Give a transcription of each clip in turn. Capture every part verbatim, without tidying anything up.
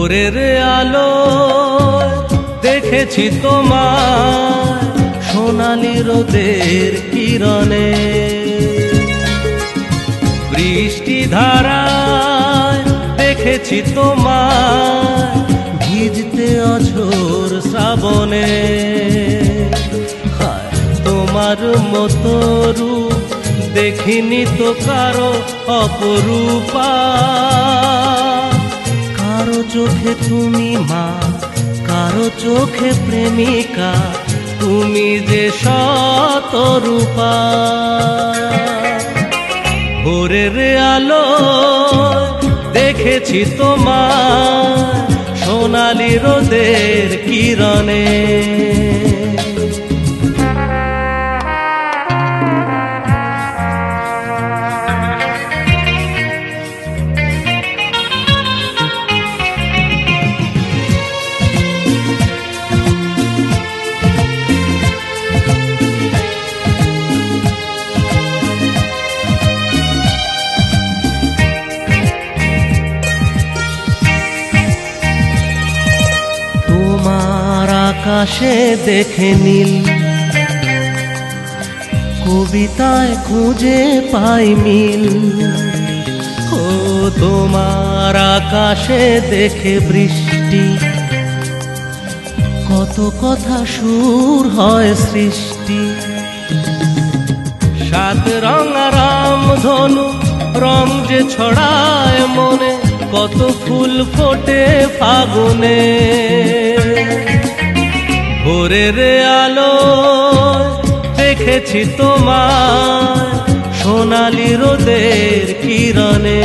ভোরের আলো দেখেছি তোমার সোনালি রোদের কিরণে, বৃষ্টি ধারায় দেখেছি তোমার ভিজতে অঝোর শ্রাবণে। হায় তোমার মতো রূপ দেখিনি তো কারো অপরূপা, কারো চোখে তুমি মা, কারো চোখে প্রেমিকা, তুমি যে শতরূপা। ভোরের আলো দেখেছি তোমার সোনালি রোদের কিরণে। আকাশে দেখে নীল, কবিতায় খুঁজে পাই মিল। ও তোমার আকাশে দেখে বৃষ্টি, কত কথা সুর হয় সৃষ্টি। সাত রঙা রাম ধনু রং যে ছড়ায় মনে, কত ফুল ফোটে ফাগুনে। ভোরের আলো দেখেছি তোমার সোনালি রোদের কিরণে।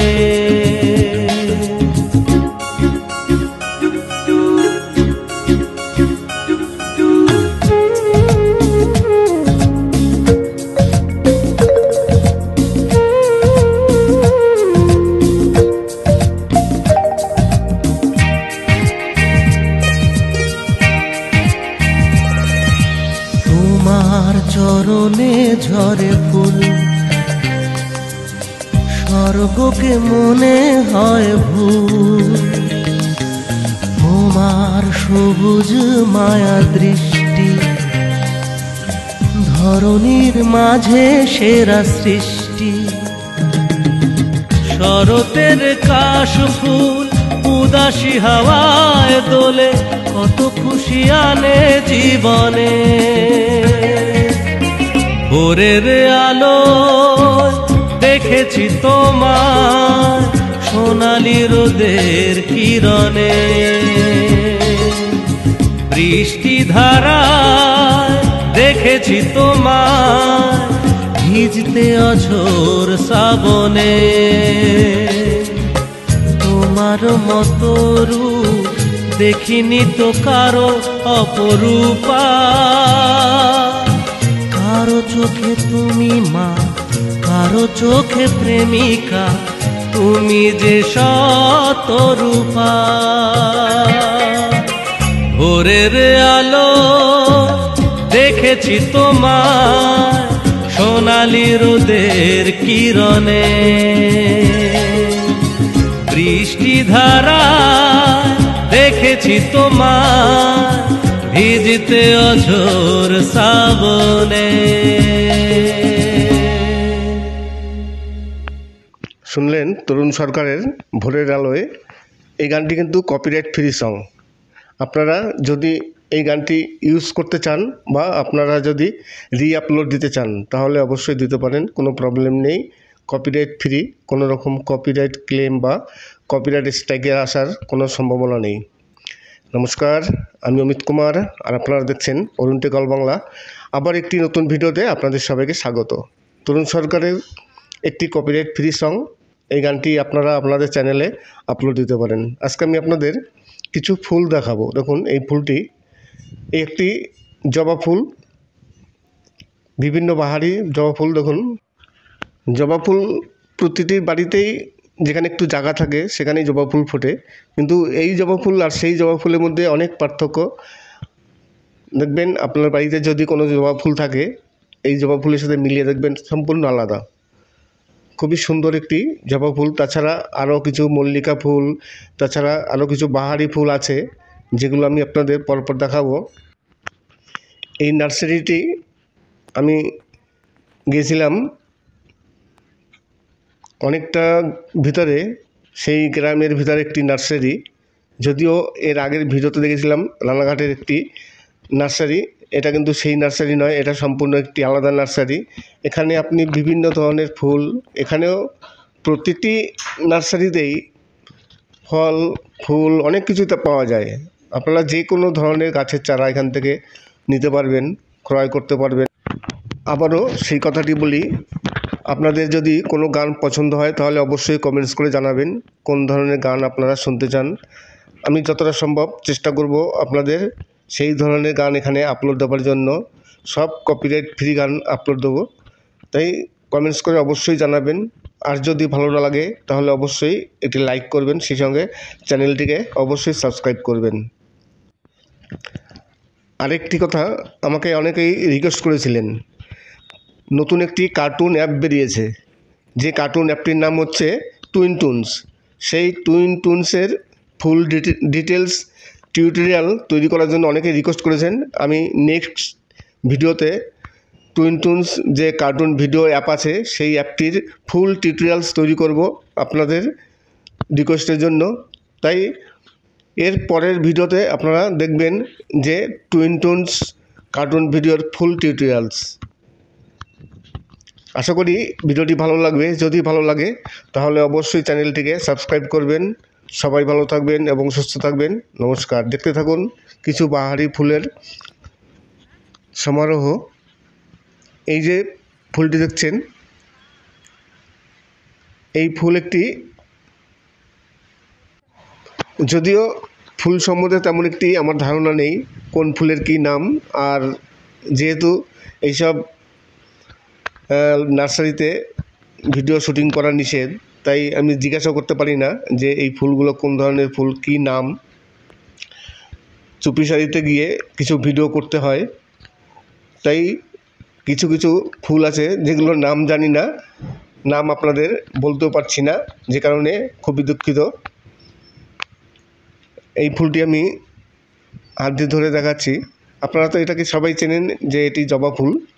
চরণে ঝরে ফুল, স্বর্গকে মনে হয় ভুল। তোমার সবুজ মায়া দৃষ্টি, ধরণীর মাঝে সেরা সৃষ্টি। শরতের কাশ ফুল উদাসী হাওয়ায় দোলে, কত খুশি আনে জীবনে। ভোরের আলো দেখেছি তোমার সোনালি রোদের কিরণে, বৃষ্টি ধারায় দেখেছি তোমার ভিজতে অঝোর শ্রাবণে। তোমার মতো রূপ দেখিনি তো কারো অপরূপা, কারো চোখে তুমি মা, কারো চোখে প্রেমিকা, তুমি যে শতরূপা। ভোরের আলো দেখেছি তোমার সোনালি রোদের কিরণে, বৃষ্টি ধারায় দেখেছি তোমার ভিজতে অঝোর শ্রাবণে। শুনলেন তরুণ সরকারের ভোরের আলোয়। এই গানটি কিন্তু কপিরাইট ফ্রি সং। আপনারা যদি এই গানটি ইউজ করতে চান বা আপনারা যদি রি আপলোড দিতে চান তাহলে অবশ্যই দিতে পারেন, কোনো প্রবলেম নেই। কপিরাইট ফ্রি, কোনো রকম কপিরাইট ক্লেম বা কপিরাইট স্ট্রাইকের আসার কোনো সম্ভাবনা নেই। নমস্কার, আমি অমিত কুমার, আর আপনারা দেখছেন অরুণ টেক অল বাংলা। আবার একটি নতুন ভিডিওতে আপনাদের সবাইকে স্বাগত। তরুণ সরকারের একটি কপিরাইট ফ্রি সং, এই গানটি আপনারা আপনাদের চ্যানেলে আপলোড দিতে পারেন। আজকে আমি আপনাদের কিছু ফুল দেখাবো। দেখুন এই ফুলটি একটি জবা ফুল, বিভিন্ন বাহারি জবা ফুল। দেখুন জবা ফুল প্রতিটি বাড়িতেই যেখানে একটু জায়গা থাকে সেখানেই জবা ফুল ফোটে, কিন্তু এই জবা ফুল আর সেই জবা ফুলের মধ্যে অনেক পার্থক্য। দেখবেন আপনার বাড়িতে যদি কোনো জবা ফুল থাকে, এই জবা ফুলের সাথে মিলিয়ে দেখবেন সম্পূর্ণ আলাদা। খুবই সুন্দর একটি জবা ফুল। তাছাড়া আরও কিছু মল্লিকা ফুল, তাছাড়া আরও কিছু বাহারি ফুল আছে, যেগুলো আমি আপনাদের পরপর দেখাবো। এই নার্সারিটি আমি গিয়েছিলাম অনেকটা ভিতরে, সেই গ্রামের ভিতরে একটি নার্সারি। যদিও এর আগের ভিডিওতে দেখেছিলাম রানাঘাটের একটি নার্সারি, এটা কিন্তু সেই নার্সারি নয়, এটা সম্পূর্ণ একটি আলাদা নার্সারি। এখানে আপনি বিভিন্ন ধরনের ফুল, এখানেও প্রতিটি নার্সারিতেই ফল ফুল অনেক কিছুতে পাওয়া যায়। আপনারা যে কোনো ধরনের গাছের চারা এখান থেকে নিতে পারবেন, ক্রয় করতে পারবেন। আবারও সেই কথাটি বলি, আপনাদের যদি কোনো গান পছন্দ হয় তাহলে অবশ্যই কমেন্টস করে জানাবেন কোন ধরনের গান আপনারা শুনতে চান। আমি যতটা সম্ভব চেষ্টা করব আপনাদের সেই ধরনের গান এখানে আপলোড দেওয়ার জন্য। সব কপিরাইট ফ্রি গান আপলোড দেবো, তাই কমেন্টস করে অবশ্যই জানাবেন। আর যদি ভালো না লাগে তাহলে অবশ্যই একটি লাইক করবেন, সেই সঙ্গে চ্যানেলটিকে অবশ্যই সাবস্ক্রাইব করবেন। আরেকটি কথা, আমাকে অনেকেই রিকোয়েস্ট করেছিলেন, নতুন একটি কার্টুন অ্যাপ বেরিয়েছে, যে কার্টুন অ্যাপটির নাম হচ্ছে টুইন টুনস। সেই টুইন টুনসের ফুল ডিটেলস টিউটোরিয়াল তৈরি করার জন্য অনেকেই রিকোয়েস্ট করেছেন। আমি নেক্সট ভিডিওতে টুইন টুনস যে কার্টুন ভিডিও অ্যাপ আছে সেই অ্যাপটির ফুল টিউটোরিয়ালস তৈরি করব আপনাদের রিকোয়েস্টের জন্য। তাই এর পরের ভিডিওতে আপনারা দেখবেন যে টুইন টুনস কার্টুন ভিডিওর ফুল টিউটোরিয়ালস। আশা করি ভিডিওটি ভালো লাগবে। যদি ভালো লাগে তাহলে অবশ্যই চ্যানেলটিকে সাবস্ক্রাইব করবেন। সবাই ভালো থাকবেন এবং সুস্থ থাকবেন। নমস্কার। দেখতে থাকুন কিছু বাহারি ফুলের সমারোহ। এই যে ফুলটি দেখছেন, এই ফুল একটি, যদিও ফুল সম্বন্ধে তেমন একটি আমার ধারণা নেই কোন ফুলের কী নাম, আর যেহেতু এইসব নার্সারিতে ভিডিও শুটিং করা নিষেধ, তাই আমি জিজ্ঞাসা করতে পারি না যে এই ফুলগুলো কোন ধরনের ফুল, কী নাম। চুপিসারিতে গিয়ে কিছু ভিডিও করতে হয়, তাই কিছু কিছু ফুল আছে যেগুলোর নাম জানি না, নাম আপনাদের বলতেও পারছি না, যে কারণে খুবই দুঃখিত। এই ফুলটি আমি হাত দিয়ে ধরে দেখাচ্ছি। আপনারা তো এটাকে সবাই চেনেন যে এটি জবা ফুল।